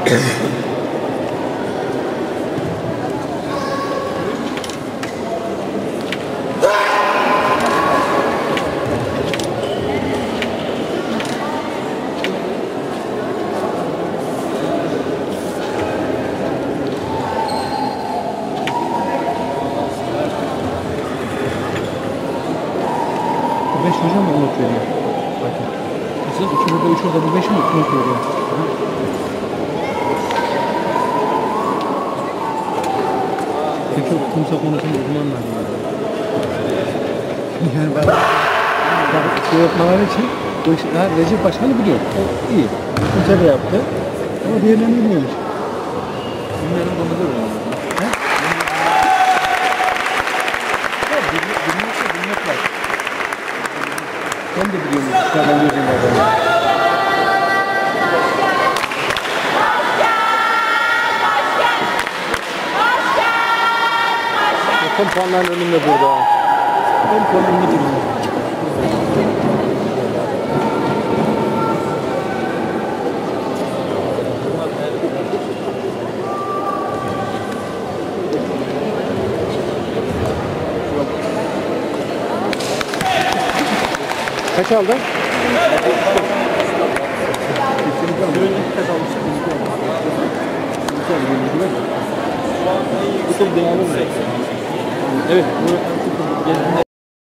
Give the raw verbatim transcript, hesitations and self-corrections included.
beş hocam mı unut veriyor? Bakın. Mesela iki burada, üç orada, bu beş mi unut veriyor? Peki o kumsa konusunda uzmanlar yani. Yani ben şey yapmaları için bu işi, ha, Recep Başkan'ı biliyor. O iyi. Kumsa da yaptı. Ama diğerlerini bilmiyormuş. Bunların konuda da var. He? Ya bilmek, bilmekse bilmek var. Ben de biliyorum. Dışarıdan gözümle adamı. Bakın puanların önünde burada. Ben puanın önünde duruyorum. Kaç aldın? Bu çok değerli mi? Evet.